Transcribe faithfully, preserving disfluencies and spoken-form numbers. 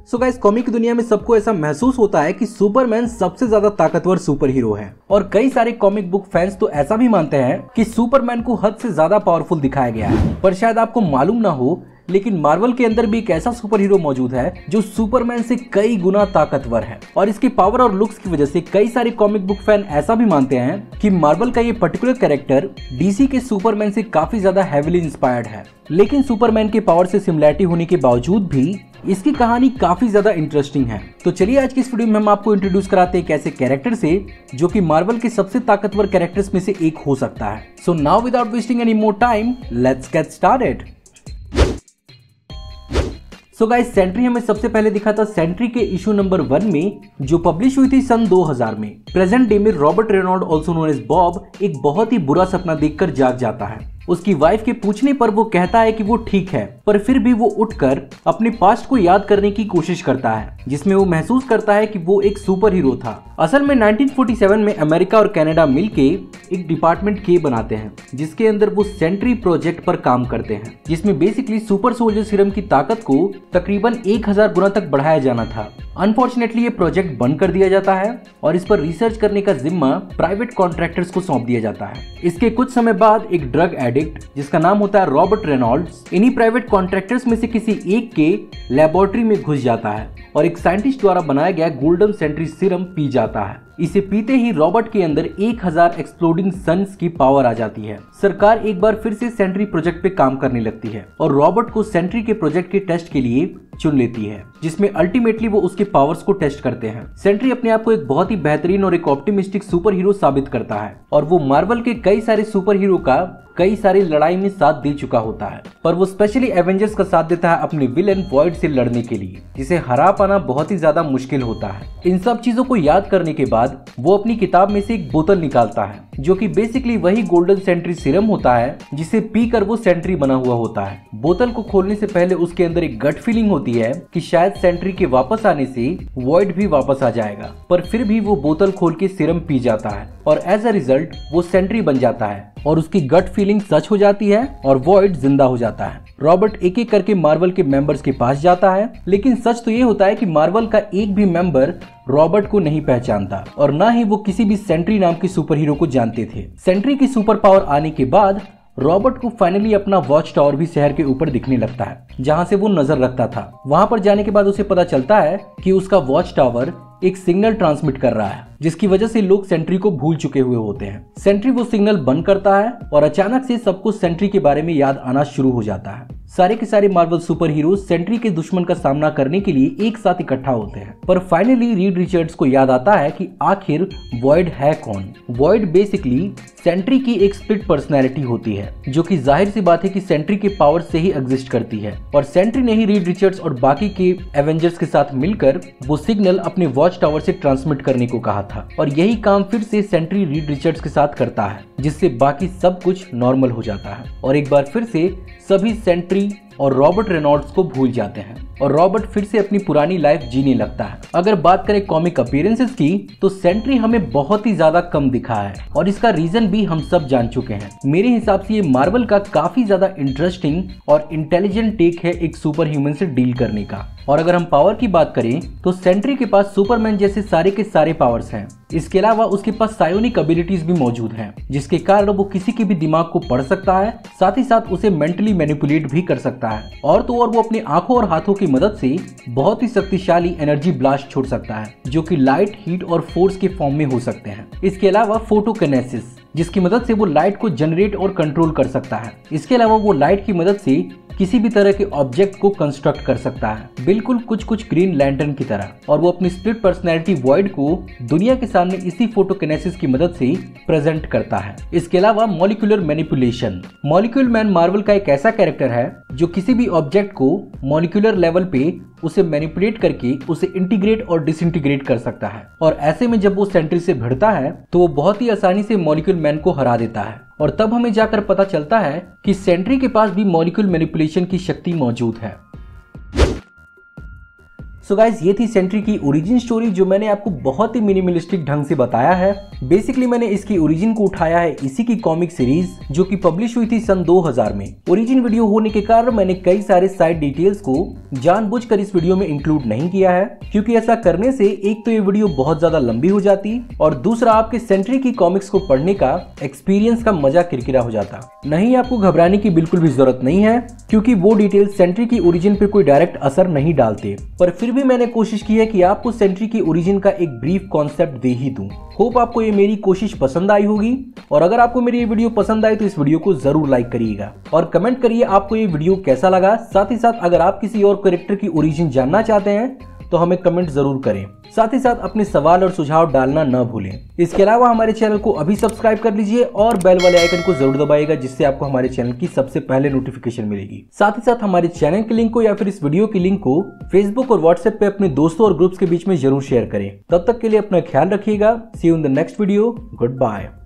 So guys, comic दुनिया में सबको ऐसा महसूस होता है कि सुपरमैन सबसे ज्यादा ताकतवर सुपर हीरो है और कई सारे कॉमिक बुक फैंस तो ऐसा भी मानते हैं कि सुपरमैन को हद से ज्यादा पावरफुल दिखाया गया है। पर शायद आपको मालूम ना हो, लेकिन मार्वल के अंदर भी एक ऐसा सुपर हीरो मौजूद है जो सुपरमैन से कई गुना ताकतवर है और इसकी पावर और लुक्स की वजह से कई सारे कॉमिक बुक फैन ऐसा भी मानते हैं कि मार्वल का ये पर्टिकुलर कैरेक्टर डीसी के सुपरमैन से काफी ज्यादा हेविली इंस्पायर्ड है। लेकिन सुपरमैन के पावर से सिमिलैरिटी होने के बावजूद भी इसकी कहानी काफी ज्यादा इंटरेस्टिंग है। तो चलिए आज की इस वीडियो में हम आपको इंट्रोड्यूस कराते हैं एक ऐसे कैरेक्टर से जो कि मार्वल के सबसे ताकतवर कैरेक्टर्स में से एक हो सकता है। So now without wasting any more time, let's get started. So guys, sentry हमें सबसे पहले दिखा था सेंट्री के इशू नंबर वन में, जो पब्लिश हुई थी सन दो हज़ार में। प्रेजेंट डे में Robert Reynold also known as Bob एक बहुत ही बुरा सपना देखकर जाग जाता है। उसकी वाइफ के पूछने पर वो कहता है कि वो ठीक है, पर फिर भी वो उठकर अपने पास्ट को याद करने की कोशिश करता है, जिसमें वो महसूस करता है कि वो एक सुपर हीरो था। असल में नाइनटीन फोर्टी सेवन में अमेरिका और कनाडा मिलके एक डिपार्टमेंट के बनाते हैं, जिसके अंदर वो सेंट्री प्रोजेक्ट पर काम करते हैं, जिसमें बेसिकली सुपर सोल्जर सीरम की ताकत को तकरीबन एक हज़ार गुना तक बढ़ाया जाना था। अनफॉर्चुनेटली ये प्रोजेक्ट बंद कर दिया जाता है और इस पर रिसर्च करने का जिम्मा प्राइवेट कॉन्ट्रैक्टर्स को सौंप दिया जाता है। इसके कुछ समय बाद एक ड्रग एडिक्ट जिसका नाम होता है रॉबर्ट रेनॉल्ड्स इन्हीं प्राइवेट कॉन्ट्रैक्टर्स में से किसी एक के लेबोरेटरी में घुस जाता है और एक साइंटिस्ट द्वारा बनाया गया गोल्डन सेंट्री सीरम पी जाता है। इसे पीते ही रॉबर्ट के अंदर एक हज़ार एक्सप्लोडिंग सन्स की पावर आ जाती है। सरकार एक बार फिर से सेंट्री प्रोजेक्ट पे काम करने लगती है और रॉबर्ट को सेंट्री के प्रोजेक्ट के टेस्ट के लिए चुन लेती है, जिसमें अल्टीमेटली वो उसके पावर्स को टेस्ट करते हैं। सेंट्री अपने आप को एक बहुत ही बेहतरीन और एक ऑप्टिमिस्टिक सुपर हीरो साबित करता है और वो मार्वल के कई सारे सुपर हीरो का कई सारी लड़ाई में साथ दे चुका होता है, पर वो स्पेशली एवेंजर्स का साथ देता है अपने विलेन वॉइड से लड़ने के लिए, जिसे हरा पाना बहुत ही ज्यादा मुश्किल होता है। इन सब चीजों को याद करने के बाद वो अपनी किताब में से एक बोतल निकालता है, जो कि बेसिकली वही गोल्डन सेंट्री सीरम होता है जिसे पीकर वो सेंट्री बना हुआ होता है। बोतल को खोलने से पहले उसके अंदर एक गट फीलिंग होती है कि शायद सेंट्री के वापस आने से वॉइड भी वापस आ जाएगा, पर फिर भी वो बोतल खोल के सीरम पी जाता है और एज अ रिजल्ट वो सेंट्री बन जाता है और उसकी गट फीलिंग सच हो जाती है और वॉइड जिंदा हो जाता है। रॉबर्ट एक एक करके मार्वल के मेंबर्स के पास जाता है, लेकिन सच तो ये होता है कि मार्वल का एक भी मेंबर रॉबर्ट को नहीं पहचानता और ना ही वो किसी भी सेंट्री नाम के सुपर हीरो को जानते थे। सेंट्री की सुपर पावर आने के बाद रॉबर्ट को फाइनली अपना वॉच टावर भी शहर के ऊपर दिखने लगता है, जहां से वो नजर रखता था। वहां पर जाने के बाद उसे पता चलता है कि उसका वॉच टावर एक सिग्नल ट्रांसमिट कर रहा है, जिसकी वजह से लोग सेंट्री को भूल चुके हुए होते हैं। सेंट्री वो सिग्नल बंद करता है और अचानक से सबको सेंट्री के बारे में याद आना शुरू हो जाता है। सारे के सारे मार्वल सुपर हीरो सेंट्री के दुश्मन का सामना करने के लिए एक साथ इकट्ठा होते हैं, पर फाइनली रीड रिचर्ड्स को याद आता है कि आखिर वॉइड है कौन। वॉइड बेसिकली सेंट्री की एक स्प्लिट पर्सनैलिटी होती है, जो कि जाहिर सी बात है कि सेंट्री के पावर से ही एग्जिस्ट करती है और सेंट्री ने ही रीड रिचर्ड्स और बाकी के एवेंजर्स के साथ मिलकर वो सिग्नल अपने वॉच टावर से ट्रांसमिट करने को कहा था और यही काम फिर से सेंट्री रीड रिचर्ड्स के साथ करता है, जिससे बाकी सब कुछ नॉर्मल हो जाता है और एक बार फिर से सभी सेंट्री और रॉबर्ट रेनॉल्ड्स को भूल जाते हैं और रॉबर्ट फिर से अपनी पुरानी लाइफ जीने लगता है। अगर बात करें कॉमिक अपीयरेंसेस की, तो सेंट्री हमें बहुत ही ज्यादा कम दिखा है और इसका रीजन भी हम सब जान चुके हैं। मेरे हिसाब से ये मार्वल का काफी ज्यादा इंटरेस्टिंग और इंटेलिजेंट टेक है एक सुपर ह्यूमन से डील करने का। और अगर हम पावर की बात करें तो सेंट्री के पास सुपरमैन जैसे सारे के सारे पावर्स हैं। इसके अलावा उसके पास सायोनिक एबिलिटीज भी मौजूद हैं, जिसके कारण वो किसी के भी दिमाग को पढ़ सकता है, साथ ही साथ उसे मेंटली मैनिपुलेट भी कर सकता है और तो और वो अपने आंखों और हाथों की मदद से बहुत ही शक्तिशाली एनर्जी ब्लास्ट छोड़ सकता है, जो कि लाइट, हीट और फोर्स के फॉर्म में हो सकते हैं। इसके अलावा फोटोकिनेसिस, जिसकी मदद से वो लाइट को जनरेट और कंट्रोल कर सकता है। इसके अलावा वो लाइट की मदद से किसी भी तरह के ऑब्जेक्ट को कंस्ट्रक्ट कर सकता है, बिल्कुल कुछ कुछ ग्रीन लैंटर्न की तरह। और वो अपनी स्प्लिट पर्सनैलिटी वॉइड को दुनिया के सामने इसी फोटोकिनेसिस की मदद से प्रेजेंट करता है। इसके अलावा molecular manipulation. Molecule man Marvel का एक ऐसा कैरेक्टर है जो किसी भी ऑब्जेक्ट को मॉलिक्यूलर लेवल पे उसे मैनिपुलेट करके उसे इंटीग्रेट और डिसइंटीग्रेट कर सकता है और ऐसे में जब वो सेंट्री से भिड़ता है तो वो बहुत ही आसानी से मॉलिक्यूल मैन को हरा देता है और तब हमें जाकर पता चलता है कि सेंट्री के पास भी मॉलिक्यूल मैनिपुलेशन की शक्ति मौजूद है। सो गाइस ये थी सेंट्री की ओरिजिन स्टोरी जो मैंने आपको बहुत ही मिनिमलिस्टिक ढंग से बताया है। बेसिकली मैंने इसकी ओरिजिन को उठाया है इसी की कॉमिक सीरीज जो कि पब्लिश हुई थी सन दो हज़ार में। ओरिजिन वीडियो होने के कारण मैंने कई सारे साइड डिटेल्स को जानबूझकर इस वीडियो में इंक्लूड नहीं किया है, क्योंकि ऐसा करने से एक तो ये वीडियो बहुत ज्यादा लंबी हो जाती और दूसरा आपके सेंट्री की कॉमिक्स को पढ़ने का एक्सपीरियंस का मजा किरकिरा हो जाता। नहीं, आपको घबराने की बिल्कुल भी जरूरत नहीं है, क्योंकि वो डिटेल्स सेंट्री की ओरिजिन पर कोई डायरेक्ट असर नहीं डालते। पर फिर भी मैंने कोशिश की है कि आपको सेंट्री की ओरिजिन का एक ब्रीफ कॉन्सेप्ट दे ही दूं। होप आपको ये मेरी कोशिश पसंद आई होगी, और अगर आपको मेरी ये वीडियो पसंद आई तो इस वीडियो को जरूर लाइक करिएगा और कमेंट करिए आपको ये वीडियो कैसा लगा। साथ ही साथ अगर आप किसी और कैरेक्टर की ओरिजिन जानना चाहते हैं तो हमें कमेंट जरूर करें। साथ ही साथ अपने सवाल और सुझाव डालना न भूलें। इसके अलावा हमारे चैनल को अभी सब्सक्राइब कर लीजिए और बेल वाले आइकन को जरूर दबाइएगा, जिससे आपको हमारे चैनल की सबसे पहले नोटिफिकेशन मिलेगी। साथ ही साथ हमारे चैनल के लिंक को या फिर इस वीडियो की लिंक को फेसबुक और व्हाट्सएप पे अपने दोस्तों और ग्रुप्स के बीच में जरूर शेयर करें। तब तक के लिए अपना ख्याल रखिएगा। See you in the next video. Good bye.